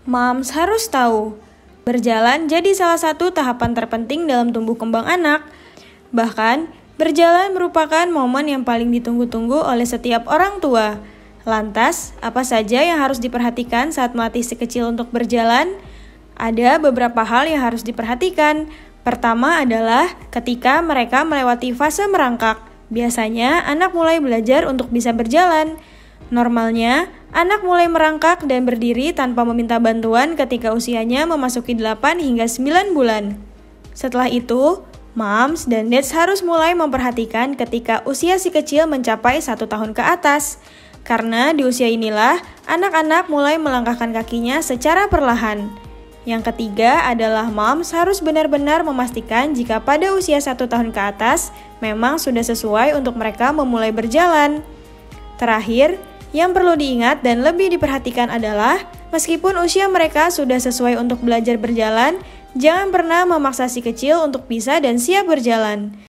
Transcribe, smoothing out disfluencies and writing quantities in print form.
Moms harus tahu, berjalan jadi salah satu tahapan terpenting dalam tumbuh kembang anak. Bahkan, berjalan merupakan momen yang paling ditunggu-tunggu oleh setiap orang tua. Lantas, apa saja yang harus diperhatikan saat melatih si kecil untuk berjalan? Ada beberapa hal yang harus diperhatikan. Pertama adalah ketika mereka melewati fase merangkak. Biasanya, anak mulai belajar untuk bisa berjalan. Normalnya, anak mulai merangkak dan berdiri tanpa meminta bantuan ketika usianya memasuki 8 hingga 9 bulan. Setelah itu, moms dan dads harus mulai memperhatikan ketika usia si kecil mencapai 1 tahun ke atas. Karena di usia inilah, anak-anak mulai melangkahkan kakinya secara perlahan. Yang ketiga adalah moms harus benar-benar memastikan jika pada usia 1 tahun ke atas, memang sudah sesuai untuk mereka memulai berjalan. Terakhir, yang perlu diingat dan lebih diperhatikan adalah, meskipun usia mereka sudah sesuai untuk belajar berjalan, jangan pernah memaksa si kecil untuk bisa dan siap berjalan.